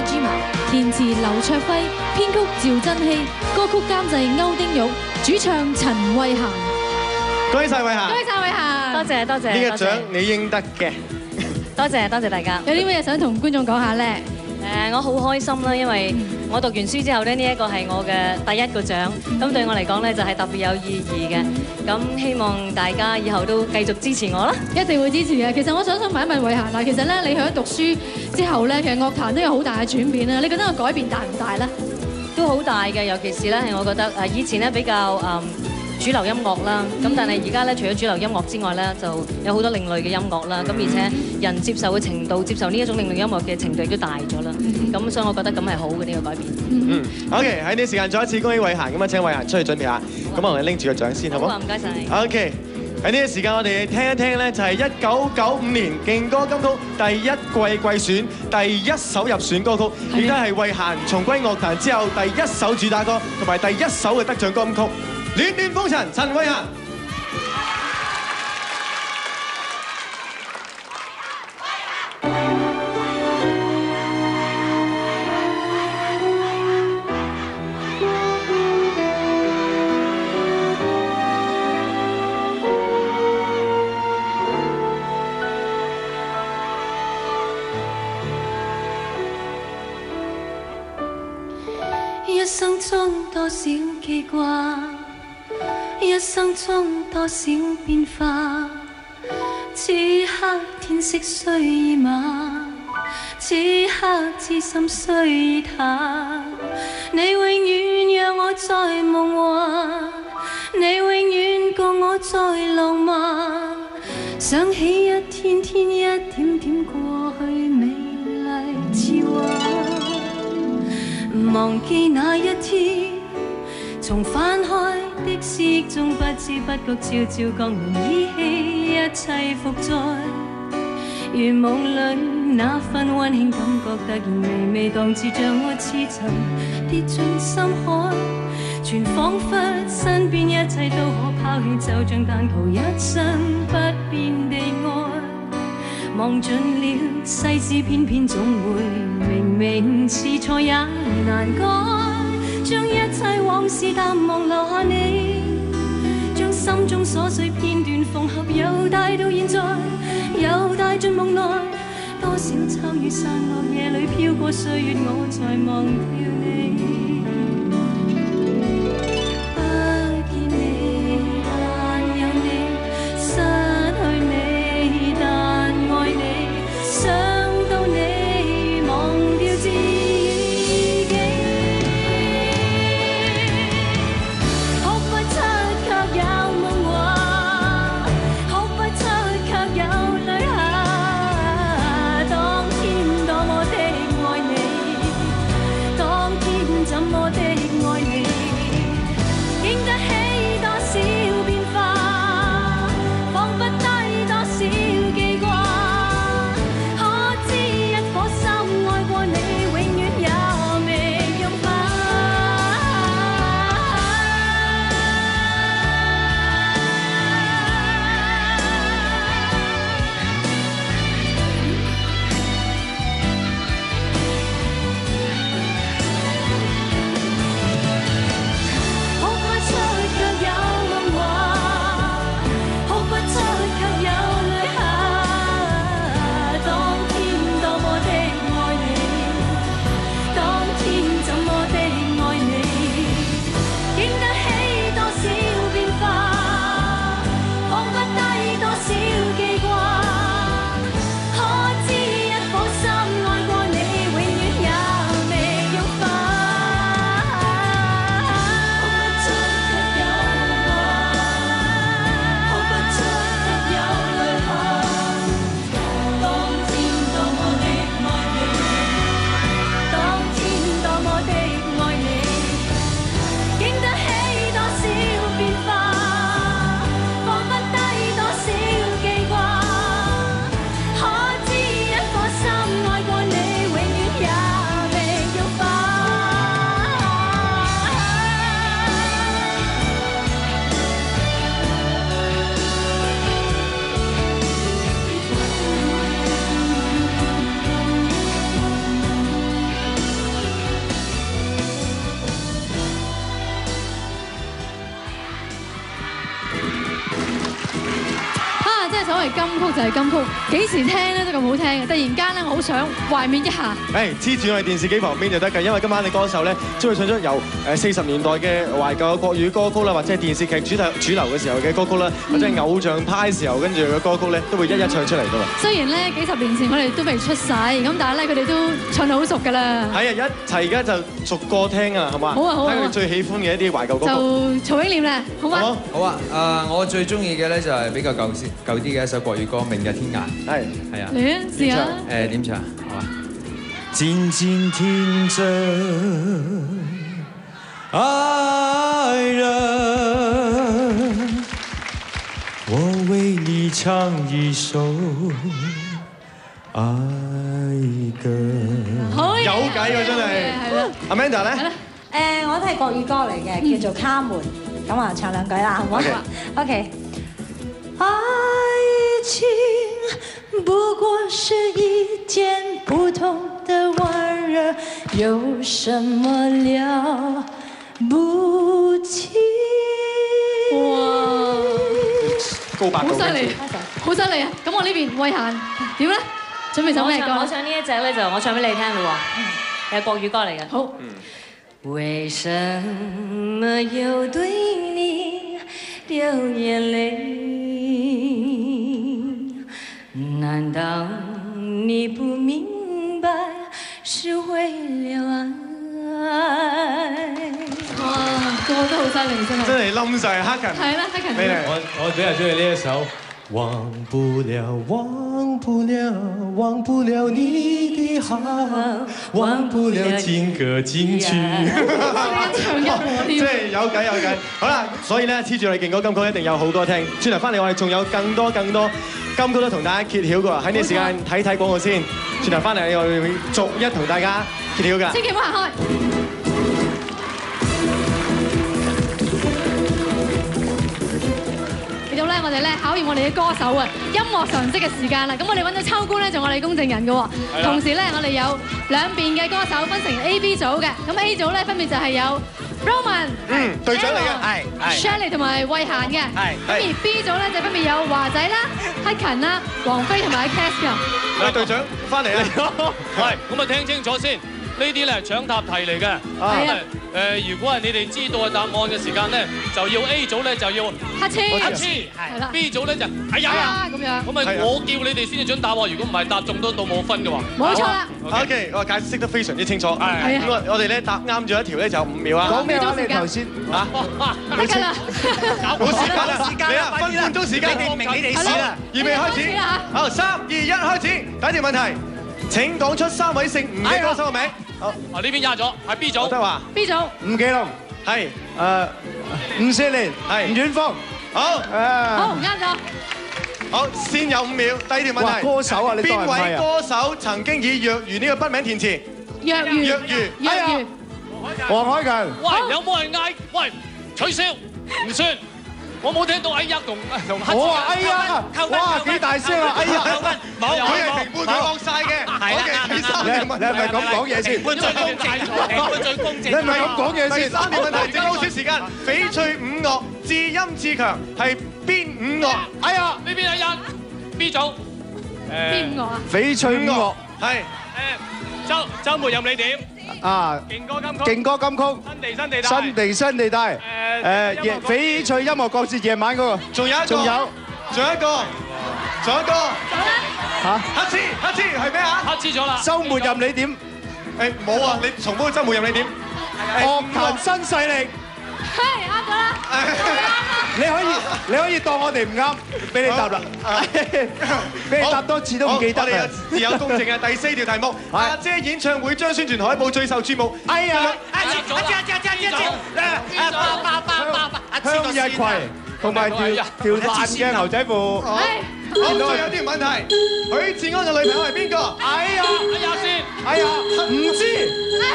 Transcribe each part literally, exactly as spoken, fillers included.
Jima， 填詞劉卓輝，編曲趙增熹，歌曲監製歐丁玉，主唱陳慧嫻。 恭喜晒慧嫻！ 恭喜晒慧嫻！ 多謝多謝。 呢個獎你應得嘅。 多謝多謝大家。 有啲咩想同觀眾講下咧？ 誒，我好開心啦，因為我讀完書之後咧，呢一個係我嘅第一個獎，咁對我嚟講咧就係特別有意義嘅。咁希望大家以後都繼續支持我啦， 一定會支持嘅。其實我想想問一問慧嫻嗱，其實咧你去咗讀書之後咧，其實樂壇都有好大嘅轉變啦。你覺得個改變大唔大咧？ 都好大嘅，尤其是咧係我覺得誒以前咧比較誒主流音樂啦，咁但係而家咧除咗主流音樂之外咧，就有好多另類嘅音樂啦，咁而且人接受嘅程度、接受呢一種另類音樂嘅程度亦都大咗啦，咁所以我覺得咁係好嘅呢個改變。 嗯 ，OK， 喺呢時間再一次恭喜慧嫻，咁啊請慧嫻出去準備下，咁我哋拎住個獎先，好唔好？ 唔該晒。 OK， 喺呢個時間我哋聽一聽咧，就係一九九五年勁歌金曲第一季季選第一首入選歌曲，亦都係慧嫻重歸樂壇之後第一首主打歌，同埋第一首嘅得獎金曲。戀戀風塵，陳慧嫻。 一生中多少記掛，一生中多少變化，此刻天色雖已晚，此刻知心雖已淡，你永遠讓我在夢幻，你永遠共我在浪漫，想起一天天一點點過去美麗似畫，忘記那一天從翻開的詩中不知不覺悄悄降臨，依稀一切伏在如夢裏那份溫馨感覺，突然微微蕩至像我痴沉跌進深海，全彷彿身邊一切都可拋棄，就像但求一生不變地愛，望盡了世事偏偏總會明明是錯也難改，將一切往事淡忘留下你，將心中瑣碎片段縫合，又帶到現在，又帶進夢內，多少秋雨散落夜裏飄過歲月，我才忘掉你。怎金曲就係金曲，幾時聽咧都咁好聽嘅。突然間咧，我好想懷緬一下。 誒，黐住我哋電視機旁邊就得㗎，因為今晚嘅歌手咧，將會唱出由誒四十年代嘅懷舊嘅國語歌曲啦，或者係電視劇主題主流嘅時候嘅歌曲啦，或者係偶像派時候跟住嘅歌曲咧，都會一一唱出嚟㗎嘛。 雖然咧幾十年前我哋都未出世，咁但係咧佢哋都唱得好熟㗎啦。 係啊，一齊而家就逐個聽啊，好嘛？ 好啊好啊。 睇佢哋最喜歡嘅一啲懷舊歌曲。 就曹永廉咧，好嗎？ 好啊，誒，我最中意嘅咧就係比較舊先舊啲嘅一首國語歌《明日天涯》。係係啊。 嚟啊，試下。 誒點唱？好啊。 靜靜聽着，愛人，我為你唱一首愛歌。 好有計喎，真係。 係啦。 Amanda 咧？ 誒，我都係國語歌嚟嘅，叫做《卡門》。咁啊，唱兩句啦，好唔好？OK。愛情不過是一件普通的玩兒，有什麼了不起？ 哇！ 高八度。 好犀利，好犀利啊！咁我呢邊慧嫻點咧？準備首咩歌？ 我唱呢一隻咧就我唱俾你聽咯喎，係國語歌嚟嘅。 好。 為什麼又對你流眼淚？難道你不明白是為了愛？ 哇，個個都好犀利真係。 真係冧曬黑人。 係啦，黑人。 我我比較中意呢一首。忘不了，忘不了，忘不了你的好，忘不了情歌金曲。 即係有計有計。好啦，所以咧黐住我哋勁歌金曲一定有好歌聽。轉頭翻嚟我哋仲有更多更多金曲都同大家揭曉㗎。喺呢個時間睇睇廣告先。轉頭翻嚟我哋會逐一同大家揭曉㗎。 千祈唔好行開。到咧，我哋咧考驗我哋嘅歌手啊，音樂常識嘅時間啦。咁我哋揾咗秋官咧做我哋公證人嘅喎。同時咧，我哋有兩邊嘅歌手分成 A、B 組嘅。咁 A 組咧分別就係有 Roman， 嗯，隊長嚟嘅，係係 Shirley 同埋慧嫻嘅。 係。 咁而 B 組咧就分別有華仔啦、黑勤啦、王菲同埋 Cass 嘅。 喂，隊長翻嚟啦。 係，咁啊聽清楚先。呢啲咧係搶答題嚟嘅。 係啊。 誒，如果係你哋知道嘅答案嘅時間咧，就要 A 組咧就要黑黐， 黑黐，係啦。B 組咧就哎呀咁樣。 咁啊，我叫你哋先至準答喎。如果唔係答中都到冇分嘅話。 冇錯啦。 OK，我解釋得非常之清楚。係係啊。 咁啊，我哋咧答啱咗一條咧就五秒啊。 講咩話？你頭先嚇？ 得㗎啦。 冇時間啦，嚟啦，分半鐘時間。你哋明你哋試啦。預備開始。好，三二一，開始。第一條問題，請講出三位姓吳嘅歌手嘅名。好， 啊呢邊壓咗，係 B 組。 德華。 B 組。 吳奇隆。 係。 誒，吳雪蓮。係。吳遠峰。 好。 好，啱咗。 好，先有五秒。第二條問題。 哇，歌手啊，你當係邊位歌手曾經以若如呢個筆名填詞？ 若如。 若如。 若如。 黃凱芹。 喂，有冇人嗌？喂，取消，唔算。我冇聽到哎呀同同黑。 我話哎呀，哇幾大聲啊！哎呀， 冇，佢係評判佢惡曬嘅。係啦，第三條問題， 你係咪咁講嘢先？ 判最公正，判最公正。 你係咪咁講嘢先？ 第三條問題，剩好少時間。翡翠五樂，至音至強係邊五樂？ 哎呀，呢邊係人 B 組。誒。 邊五樂啊？ 翡翠五樂。 係。誒，周週末任你點。 啊！ 勁歌金曲， 勁歌金曲， 新地新地帶， 新地新地帶，誒夜翡翠音樂國節夜晚嗰個， 仲有一個， 仲有， 仲有一個，仲有一個， 嚇， 黑黐黑黐係咩啊？ 黑黐咗啦！ 週末任你點？ 誒冇啊！你重複週末任你點？ 樂壇新勢力。 係啱咗啦！ 你可以你可以當我哋唔啱，俾你答啦。俾你答多次都唔記得我哋有自有公正嘅第四條題目，阿姐演唱會將宣傳海報最受注目。哎呀！ 阿接咗啦！接咗啦！ 向日葵同埋條條爛嘅牛仔褲。 好，最後有啲問題，許志安嘅女朋友係邊個？ 哎呀！ 哎呀先！ 哎呀！唔知。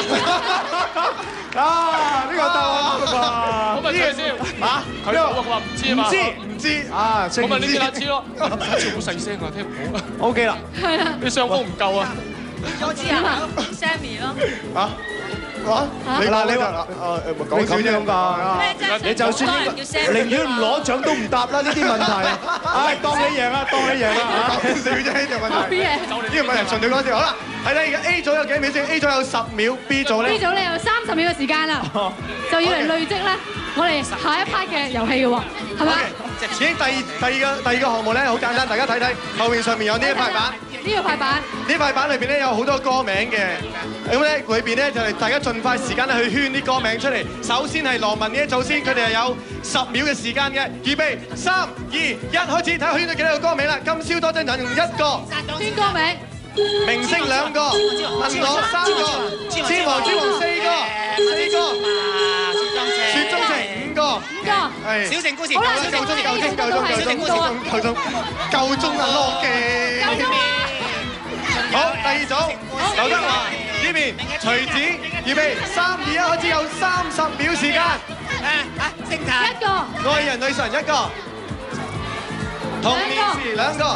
啊！呢個答案啱㗎嘛？ 咁咪取消嚇？佢佢話唔知啊嘛？ 唔知唔知啊？ 我問你啲黑黐咯，黑黐好細聲啊，聽唔到啊。 O K 啦， 係啊， 你上風唔夠啊。 我知啊，Sammy 咯。 嚇？ 哇！你嗱你話誒講笑啫咁㗎， 你就算寧願唔攞獎都唔答啦呢啲問題。唉，當你贏啦，當你贏啦嚇。 講笑啫呢條問題。呢個問題純粹講笑。好啦，係啦，而家 A 組有幾秒先 ？A 組有十秒 ，B 組咧 ？B 組咧有三十秒嘅時間啦，就要嚟累積咧我哋下一 part 嘅遊戲嘅喎，係咪？ 已經第第二個第二個項目咧好簡單，大家睇睇後面上面有呢一塊板。 呢個塊板， 呢塊板裏邊咧有好多歌名嘅，咁咧裏邊咧就係大家盡快時間咧去圈啲歌名出嚟。首先係羅文呢一組先，佢哋係有十秒嘅時間嘅，預備三二一開始，睇下圈咗幾多個歌名啦。今宵多珍人用一個， 圈歌名， 明星兩個，問我三個，千王之王四個，四個，雪中情五個， 五個， 係小城故事， 夠鐘夠鐘夠鐘夠鐘夠鐘夠鐘夠鐘啊！樂記。好，第二組劉德華呢邊，徐子預備三二一開始，有三十秒時間。 誒啊，星探一個， 愛人女神一個，同年時兩個，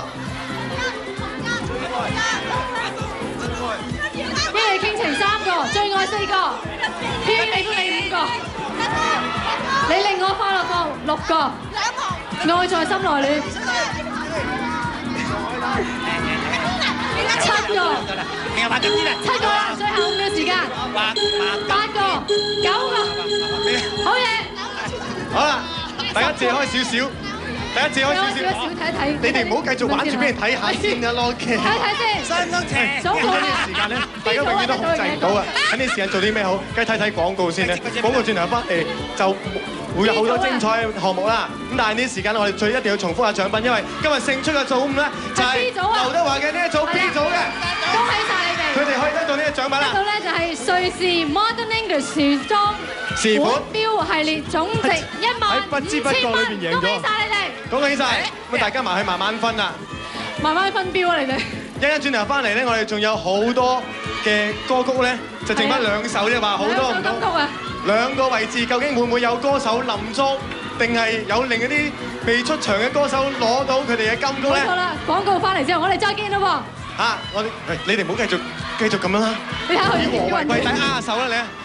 一夜傾情三個，最愛四個，天你歡你五個，你令我快樂過六個，愛在心內戀。七個，七個啦，最後五秒時間，八個，九個，好嘢！ 好啦，大家借開少少，大家借開少少， 睇睇， 你哋唔好繼續玩住俾人睇下先啊，Loki。 睇睇先， 三分情， 數過啦。 呢啲時間咧，大家永遠都控制唔到啊！喺呢啲時間做啲咩好？梗係睇睇廣告先咧，廣告轉頭翻嚟就會有好多精彩項目啦。咁但係呢啲時間我哋最一定要重複下獎品，因為今日勝出嘅組伍咧就係劉德華嘅呢一組 B 組嘅。 恭喜曬你哋！ 佢哋可以得到呢個獎品啦。 得到咧就係瑞士 Modern English 時裝時款錶系列，總值一萬五千蚊。恭喜曬你哋！ 恭喜曬！咁大家埋去慢慢分啦。 慢慢分錶啊！你哋。 一陣轉頭翻嚟咧，我哋仲有好多嘅歌曲咧，就剩翻兩首啫嘛，好多唔到。 兩首金曲啊！ 兩個位置究竟會唔會有歌手冧莊，定係有另一啲未出場嘅歌手攞到佢哋嘅金曲咧？ 冇錯啦！廣告翻嚟之後，我哋再見啦喎！ 嚇！我哋喂，你哋唔好繼續繼續咁樣啦。 你睇下以和為貴，抵握下手啦你啊！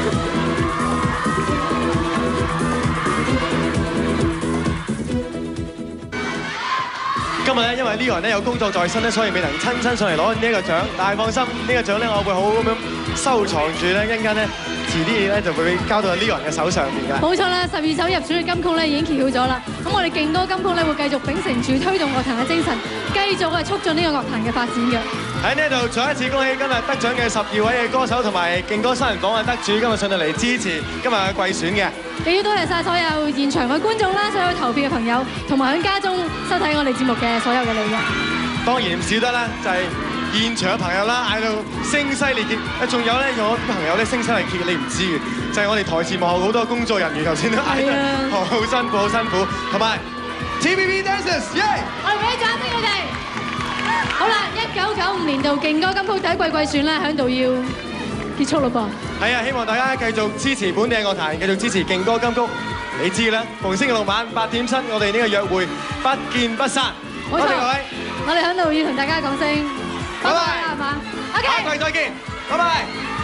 今日咧，因為呢個人咧有工作在身咧，所以未能親身上嚟攞呢一個獎。但係放心，呢個獎咧我會好好咁樣收藏住咧，一陣間咧遲啲嘢咧就會交到呢個人嘅手上邊㗎。 冇錯啦，十二首入選嘅金曲咧已經揭曉咗啦。咁我哋勁歌金曲咧會繼續秉承住推動樂壇嘅精神，繼續啊促進呢個樂壇嘅發展嘅。 喺呢度再一次恭喜今日得獎嘅十二位嘅歌手同埋勁歌新人榜嘅得主，今日上到嚟支持今日嘅季選嘅。亦都多謝曬所有現場嘅觀眾啦，所有投票嘅朋友，同埋喺家中收睇我哋節目嘅所有嘅你嘅。當然唔少得啦，就係現場嘅朋友啦，嗌到聲嘶力竭。啊，仲有咧，有啲朋友咧聲嘶力竭，你唔知嘅，就係我哋台前幕後好多工作人員頭先都嗌得好辛苦，好辛苦。同埋 T V B Dancers， 耶！我哋俾啲掌聲佢哋。好啦，一九九五年度勁歌金曲第一季季選咧，喺度要結束嘞噃。係啊，希望大家繼續支持本地嘅樂壇，繼續支持勁歌金曲。你知啦，逢星期六晚八點七，我哋呢個約會不見不散。冇錯，各位，我哋喺度要同大家講聲拜拜啦，係嘛？OK，下季再見，拜拜。